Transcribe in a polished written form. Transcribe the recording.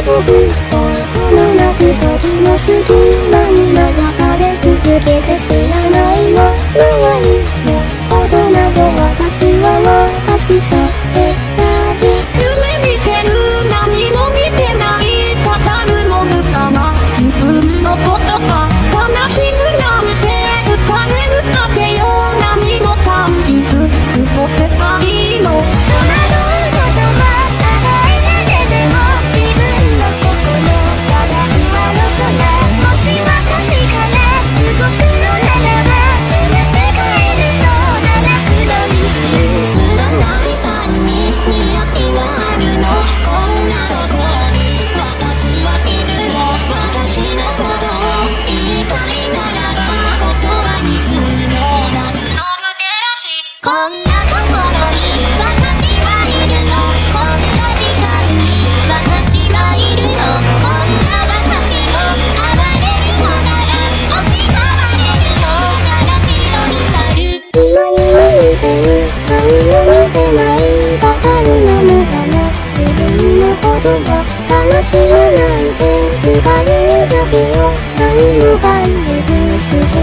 僕、音もなく時の隙間に流され続けて知らないの周りの大人で私は私さえだけ夢見てる何も見てない語るの無駄な自分のことが悲しくなんて疲れるだけよ何も感じず過ごせばいいのこんなところに私はいるのこんな時間に私はいるのこんな私を暴れるのなら落ちたまれるのから白になる今夢見てる何も見てないバカるの無駄な自分のことが悲しむなんて疲れるだけよ何も感じず